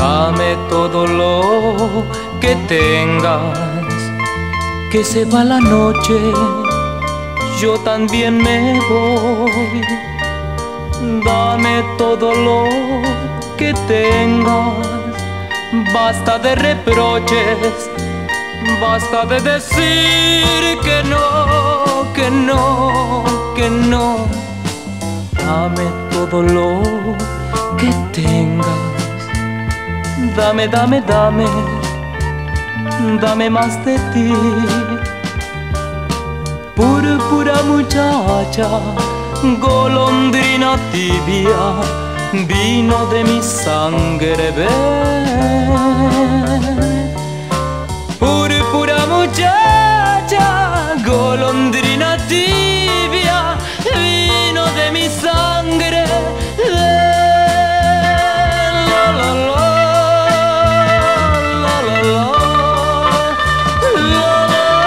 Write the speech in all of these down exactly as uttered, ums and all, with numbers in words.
Dame todo lo que tengas, que se va la noche, yo también me voy. Dame todo lo que tengas, basta de reproches, basta de decir que no, que no, que no. Dame todo lo que tengas, dame, dame, dame, dame más de ti. Púrpura muchacha, golondrina tibia, vino de mi sangre, ven. Púrpura muchacha, golondrina tibia, vino de mi sangre, ven. La, la, la, la, la, la, la,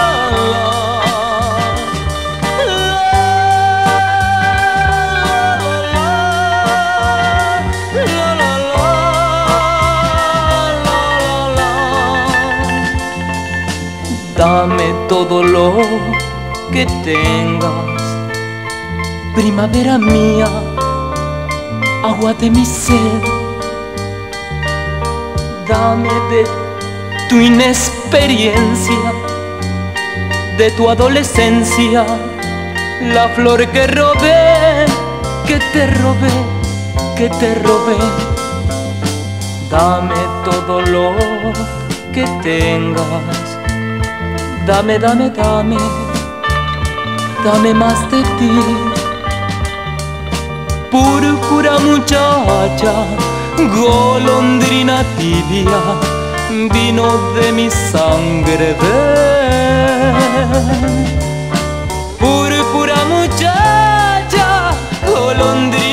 dame todo lo que tengas, primavera mía, agua de mi sed. Dame de tu inexperiencia, de tu adolescencia, la flor que robé, que te robé, que te robé. Dame todo lo que tengas, dame, dame, dame, dame más de ti. Púrpura muchacha, golondrina tibia, vino de mi sangre, ven. Púrpura muchacha, golondrina